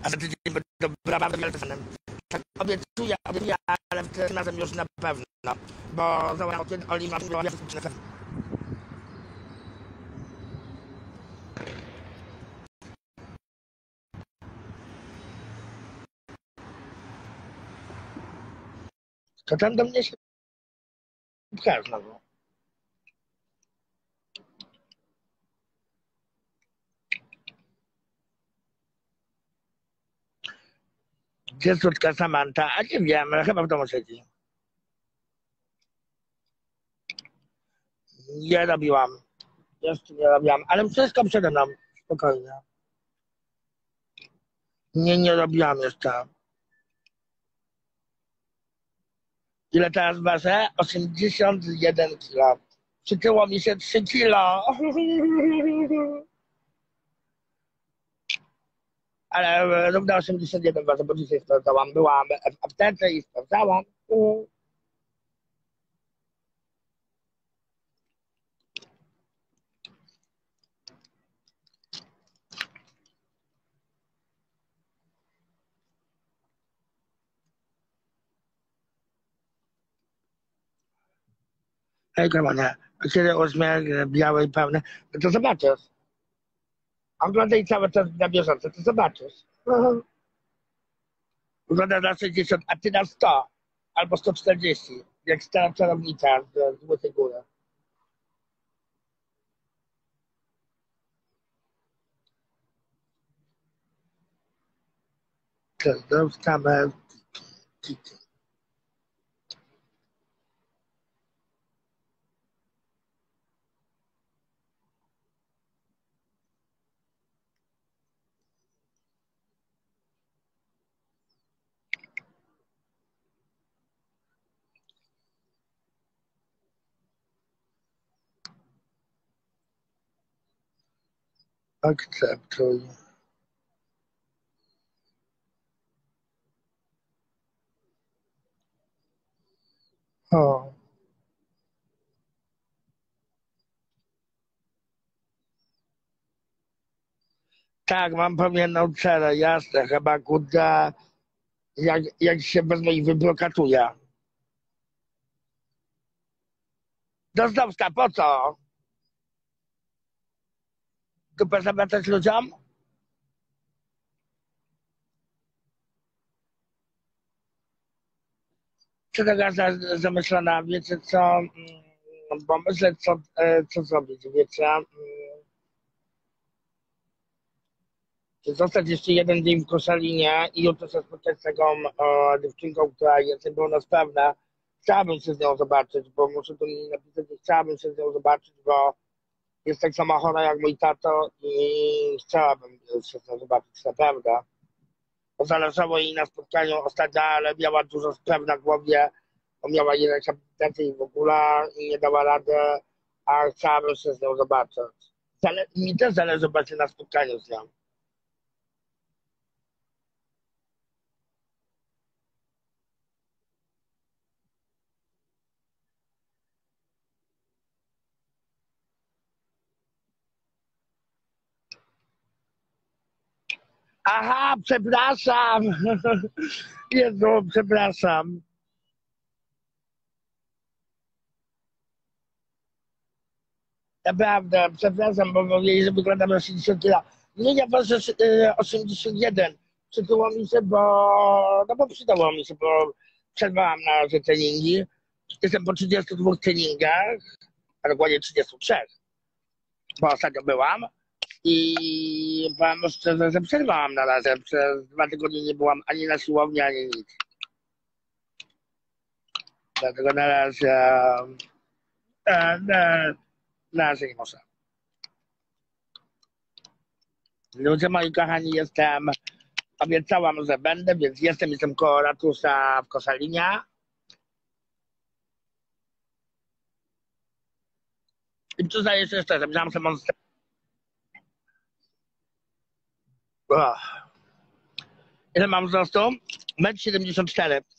a za tydzień będę naprawdę wielce fanem. Tak obiecuję, ale tym razem już na pewno, bo założyłem Oli ma to tam do mnie się pchasz znowu. Gdzie córka Samanta? A nie wiem, chyba w domu siedzi. Nie robiłam. Jeszcze nie robiłam, ale wszystko przede mną. Spokojnie. Nie robiłam jeszcze. Ile teraz ważę? 81 kilo. Przytyło mi się 3 kilo. Ale równo 81 ważę, bo dzisiaj sprawdzałam. Byłam w aptece i sprawdzałam. Hej, kochanie, kiedy uśmiech biały i pełny, no to zobaczysz. Oglądaj cały czas na bieżąco, to zobaczysz. Wygląda na 60, a ty na 100 albo 140, jak stara czarownica z Łysej Góry. Krasnodębska Kitty. Akceptuj. O. Tak, mam pewną cerę, jasne, chyba kurde, jak się wezmę i wybrokatuję. Drozdowska, po co? Dupę zawracać ludziom? Czy taka zamyślona, wiecie co, bo myślę, co zrobić, wiecie, czy zostać jeszcze jeden dzień w Koszalinie i jutro się spotkać z taką dziewczynką, która jest niepełnosprawna. Chciałabym się z nią zobaczyć, bo muszę do niej napisać, że chciałabym się z nią zobaczyć, bo jest tak sama chora jak mój tato i chciałabym się z nią zobaczyć, naprawdę. Bo zależało jej na spotkaniu ostatnio, ale miała dużo spraw na głowie, bo miała jeden kapitację i w ogóle i nie dała rady, a chciałabym się z nią zobaczyć. Mi też zależy właśnie na spotkaniu z nią. Aha, przepraszam. Jezu, przepraszam. Naprawdę, przepraszam, bo mówili, że wyglądam na 80 kg. Nie waży 81. Przytyło mi się, bo przydało mi się, bo przerwałam na razie treningi. Jestem po 32 treningach, a dokładnie 33, bo ostatnio byłam. I powiem szczerze, że przerwałam na razie. Przez 2 tygodnie nie byłam ani na siłowni, ani nic. Dlatego na razie na razie nie muszę. Ludzie moi kochani, obiecałam, że będę, więc jestem koło ratusza w Koszalinie. I przyznaję się szczerze, wziąłem sobie monster. Ile mam wzrostu? 1,74 m.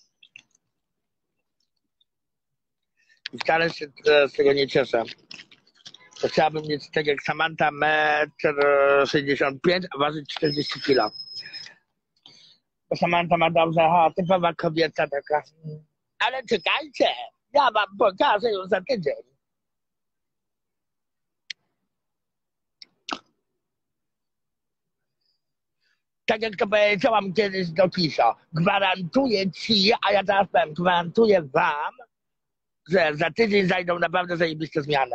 I wcale się z tego nie cieszę. To chciałabym mieć tak jak Samanta 1,65 m, a ważyć 40 kg. Bo Samanta ma dobrze, o, typowa kobieta taka. Ale czekajcie, ja wam pokażę już za tydzień. Tak jak to powiedziałam kiedyś do Kisza, gwarantuję ci, a ja teraz powiem, gwarantuję wam, że za tydzień zajdą naprawdę zajebiste zmiany.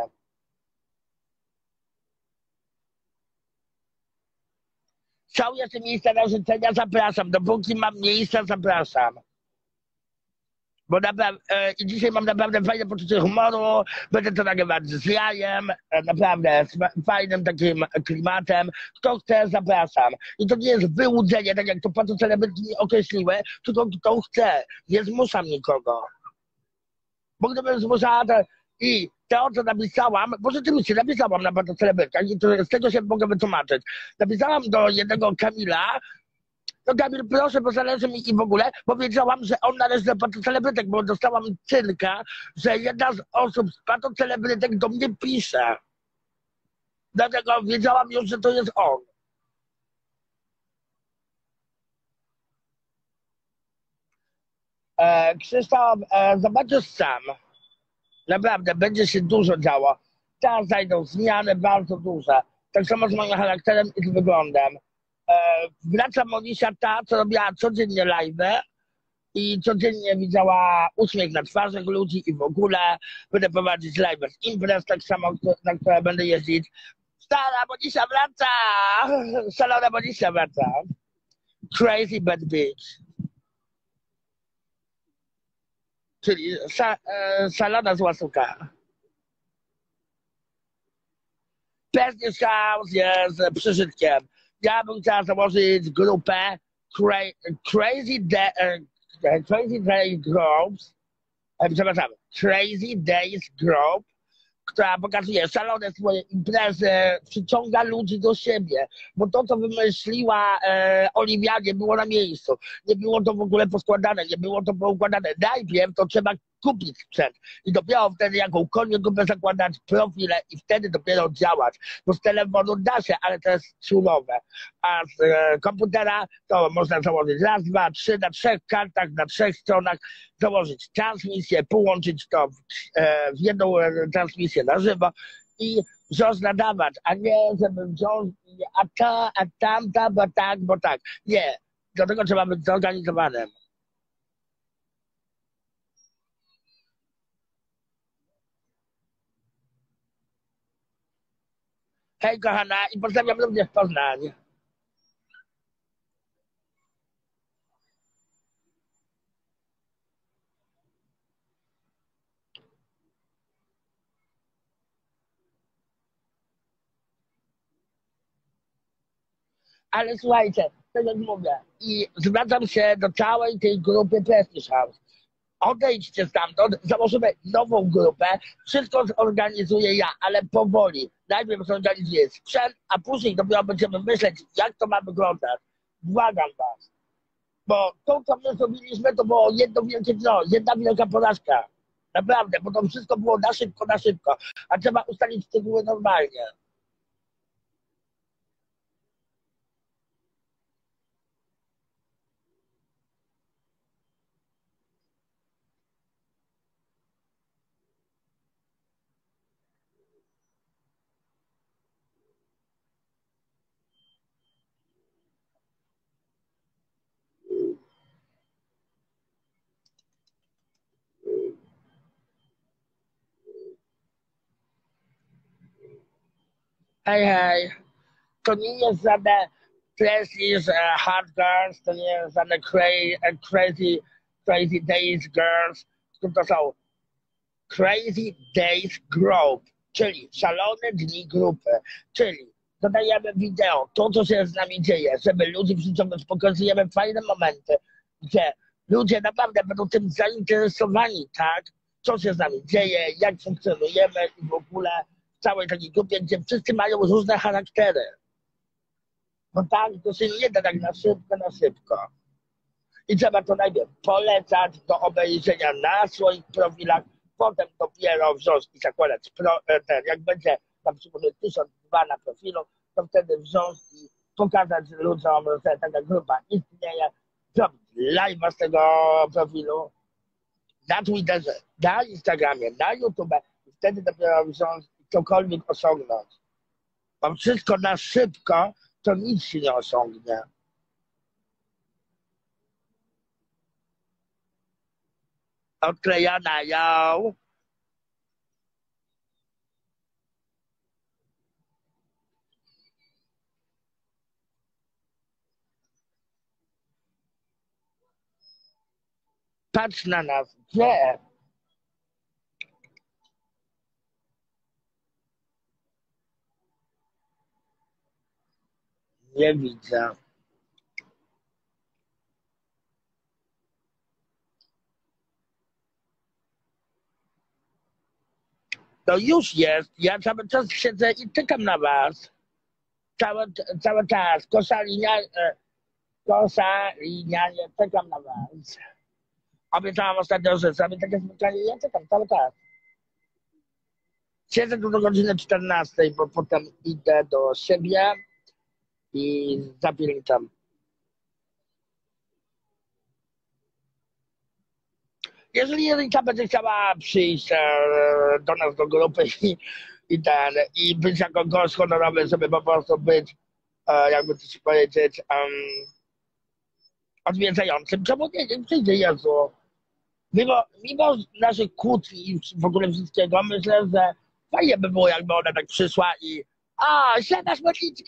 Są jeszcze miejsca na życzenia, zapraszam. Dopóki mam miejsca, zapraszam. Bo i dzisiaj mam naprawdę fajne poczucie humoru, będę to nagrywać z jajem, naprawdę z fajnym takim klimatem. Kto chce, zapraszam. I to nie jest wyłudzenie, tak jak to patrzę celebrytki mi określiły, tylko kto chce. Nie zmuszam nikogo. Bo gdybym zmuszała, to i to, co napisałam, bo rzeczywiście napisałam na bardzo celebrytkach i z tego się mogę wytłumaczyć. Napisałam do jednego Kamila, no Kamil, proszę, bo zależy mi i w ogóle, powiedziałam, że on należy do patocelebrytek, bo dostałam cynka, że jedna z osób z patocelebrytek do mnie pisze. Dlatego wiedziałam już, że to jest on. Krzysztof, zobaczysz sam. Naprawdę, będzie się dużo działo. Teraz zajdą zmiany bardzo duże. Tak samo z moim charakterem i z wyglądem. Wraca Monisia ta, co robiła codziennie live'y i codziennie widziała uśmiech na twarzach ludzi i w ogóle będę prowadzić live'y z imprez, tak samo, na które będę jeździć. Stara Monisia wraca! Szalona Monisia wraca. Crazy Bad Bitch. Czyli szalona zła suka. Business House jest przeżytkiem. Ja bym chciała założyć grupę Crazy Days Groups, przepraszam, Crazy Days Group, która pokazuje szalone swoje imprezy, przyciąga ludzi do siebie, bo to, co wymyśliła Oliwia, nie było na miejscu, nie było to w ogóle poskładane, nie było to poukładane. Najpierw to trzeba kupić sprzęt i dopiero wtedy jakąkolwiek grupę zakładać profile i wtedy dopiero działać, bo z telefonu da się, ale to jest surowe, a z komputera to można założyć raz, dwa, trzy, na 3 kartach, na 3 stronach, założyć transmisję, połączyć to w jedną transmisję na żywo i wziąć nadawać, a nie żeby wziąć a tamta, bo tak. Nie, do tego trzeba być zorganizowanym. Hej kochana i pozdrawiam również Poznań. Ale słuchajcie, tak jak mówię, i zwracam się do całej tej grupy Prestige House. Odejdźcie stamtąd, założymy nową grupę, wszystko zorganizuję ja, ale powoli. Najpierw zorganizuję sprzęt, a później dopiero będziemy myśleć, jak to ma wyglądać. Błagam was. Bo to, co my zrobiliśmy, to było jedno wielkie dno, jedna wielka porażka. Naprawdę, bo to wszystko było na szybko, a trzeba ustalić szczegóły normalnie. Hej, hej. To nie jest żadne Prestige Hard Girls, to nie jest żadne crazy Days Girls, tylko to są Crazy Days Group, czyli szalone dni grupy, czyli dodajemy wideo, to co się z nami dzieje, żeby ludzi przyciągnąć, pokazujemy fajne momenty, gdzie ludzie naprawdę będą tym zainteresowani, tak, co się z nami dzieje, jak funkcjonujemy i w ogóle w całej takiej grupie, gdzie wszyscy mają różne charaktery. No tak, to się nie da tak na szybko. I trzeba to najpierw polecać do obejrzenia na swoich profilach, potem dopiero wziąć i zakładać jak będzie na przykład 1002 na profilu, to wtedy wziąć i pokazać ludziom, że taka grupa istnieje, zrobić live'a z tego profilu na Twitterze, na Instagramie, na YouTube i wtedy dopiero wziąć i cokolwiek osiągnąć. Mam wszystko na szybko, to nic się nie osiągnie. Odklejona ją. Patrz na nas. Gdzie? Nie widzę. To już jest. Ja cały czas siedzę i czekam na was. Cały czas. Kosa linia, nie czekam na was. Obiecałam ostatnio, że sobie takie spotkanie, ja czekam cały czas. Siedzę tu do godziny 14, bo potem idę do siebie i zapierniczam. Jeżeli Erika będzie chciała przyjść do nas do grupy i być jako gość honorowy, żeby po prostu być, jakby to się powiedzieć, odwiedzającym, czemu nie przyjdzie Jezu? Mimo naszych kłótni i w ogóle wszystkiego, myślę, że fajnie by było, jakby ona tak przyszła i siadasz modliczka!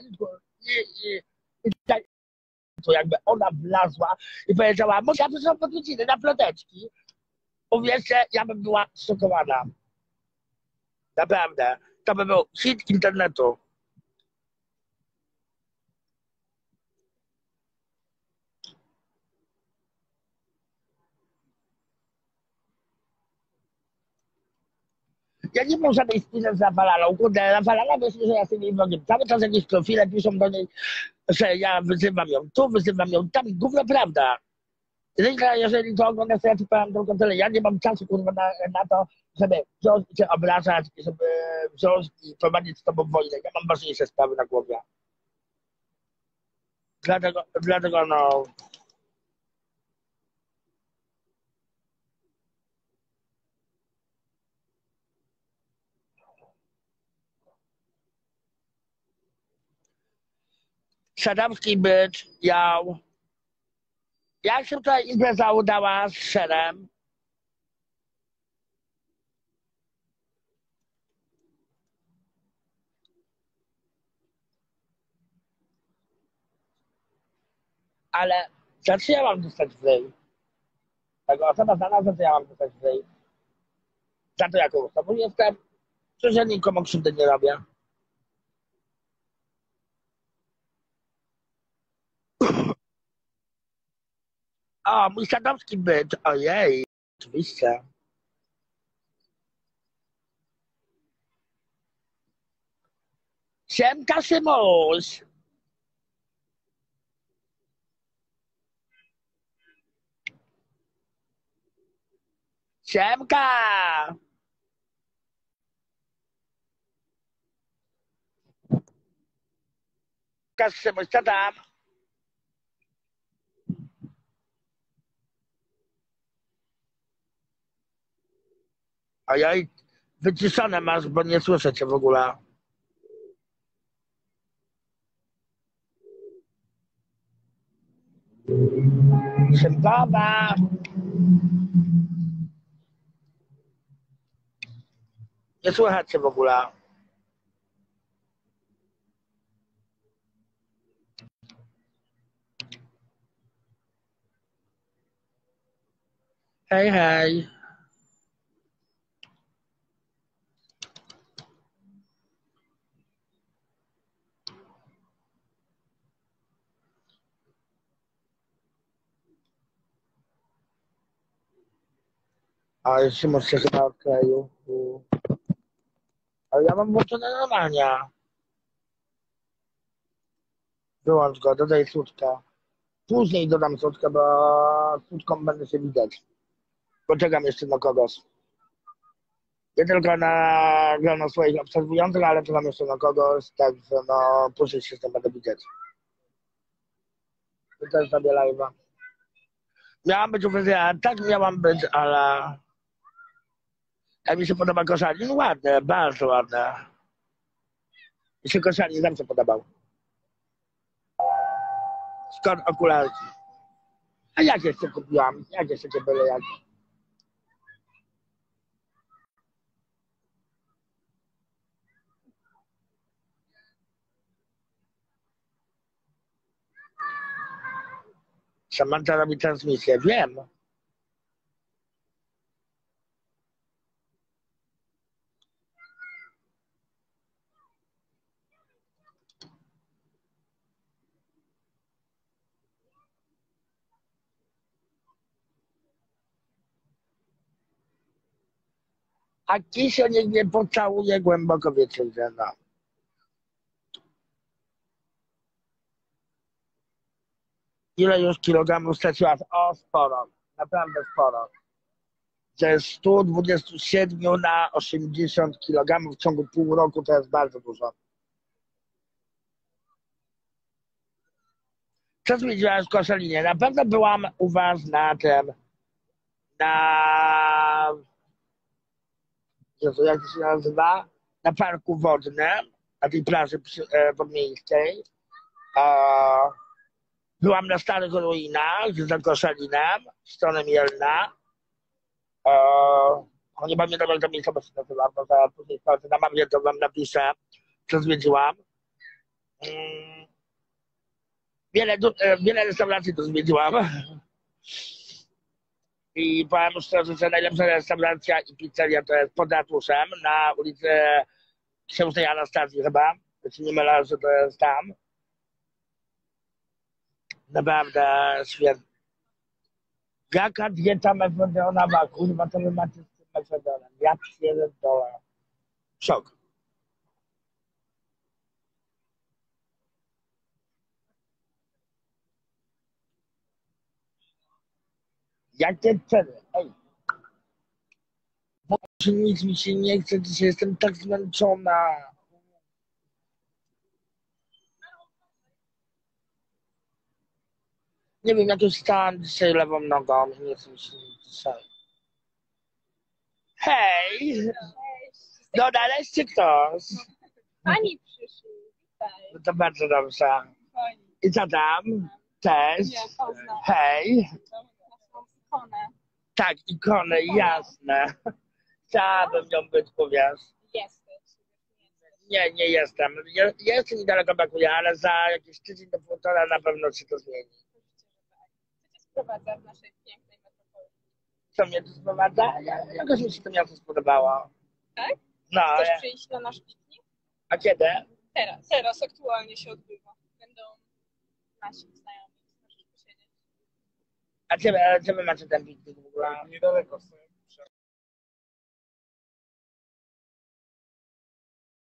I tak, to jakby ona wlazła i powiedziała, może ja przyszłam po godziny na ploteczki. Uwierzcie, ja bym była szokowana. Naprawdę. To by był hit internetu. Ja nie mam żadnej spiny z Rafalaną. Kurde, Rafalana myśli, że ja sobie nie mogę. Cały czas jakieś profile piszą do niej, że ja wyzywam ją tu, wyzywam ją tam. Gówno prawda. Jeżeli to oglądasz, to ja ci powiem tylko tyle. Ja nie mam czasu, kurwa, na to, żeby wziąć i cię obrażać, żeby wziąć i prowadzić z tobą wojnę. Ja mam ważniejsze sprawy na głowie. Dlatego no... Szadamski być miał... Jak się tutaj impreza udała z Szerem? Ale za co ja mam dostać w ryj? Tego osoba znana, za co ja mam dostać w ryj? Za to jaką osobą jestem? Czy że nikomu krzywdy nie robię? O, mój szadowski byt. Ojej, oczywiście. Siemka, Szymuś. Siemka. Szymuś, co tam? Ojej, wyciszone masz, bo nie słyszę cię w ogóle. Szymkowa. Nie słychać cię w ogóle. Hej, hej. Ale Szymuś się chyba odkleił. Ale ja mam włączone normalnie. Wyłącz go, dodaj słuczka. Później dodam słuczkę, bo słuczką będę się widać. Poczekam jeszcze na kogoś. Nie tylko na grono swoich obserwujących, ale czekam jeszcze na kogoś, także no później się z tym będę widzieć. To też zrobię live'a. Miałam być u fryzjera, tak miałam być, ale jak mi się podoba Koszalin, ładne, bardzo ładne. Mi się Koszalin zawsze podobał. Skąd okularki? A jak jeszcze kupiłam? Jak jeszcze cię byle jak? Samantha robi transmisję, wiem. A Kisio niech mnie pocałuje głęboko wieczorem. No. Ile już kilogramów straciłaś? O, sporo. Naprawdę sporo. Ze 127 na 80 kilogramów w ciągu pół roku to jest bardzo dużo. Co zwiedziłaś w Koszalinie? Na pewno byłam u was na tym, na... Jezu, jak to się nazywa? Na parku wodnym, na tej plaży podmiejskiej. Byłam na Starych Ruinach za Koszalinem, w stronę Mielna. Nie pamiętam, jak to miejsce się nazywa, bo zaraz później na mapie to wam napiszę, co zwiedziłam. Wiele restauracji to zwiedziłam. I powiem szczerze, że najlepsza restauracja i pizzeria to jest pod ratuszem na ulicy Księżnej Anastazji chyba. Jeśli nie mylę, że to jest tam. Naprawdę świetnie. Jaka dieta mefedronowa? Kurwa, to wy macie z tym mefedronem. Ja pierdolę. Szok. Jakie ceny? Ej. Boże, nic mi się nie chce, dzisiaj jestem tak zmęczona. Nie wiem, jak już stałam dzisiaj lewą nogą. Nie chce mi się dzisiaj. Hej! No nareszcie ktoś. Pani przyszli, witaj. No to bardzo dobrze. Fajnie. I co tam? Cześć. Nie, poznam. Hej. Naszą ikonę. Tak, ikony, jasne. Chciałabym nią być, powiesz. Jesteś. Nie, nie jestem. Jeszcze niedaleko brakuje, ale za jakiś tydzień do półtora na pewno się to zmieni. Co cię sprowadza w naszej pięknej metropolii? Co mnie tu sprowadza? Jakoś mi się to miasto spodobało. Tak? No, Chcesz przyjść na nasz piknik? a kiedy? Teraz. Teraz aktualnie się odbywa. Będą nasi znajomi. Możesz posiedzieć. A gdzie wy macie ten piknik w ogóle? Niedaleko.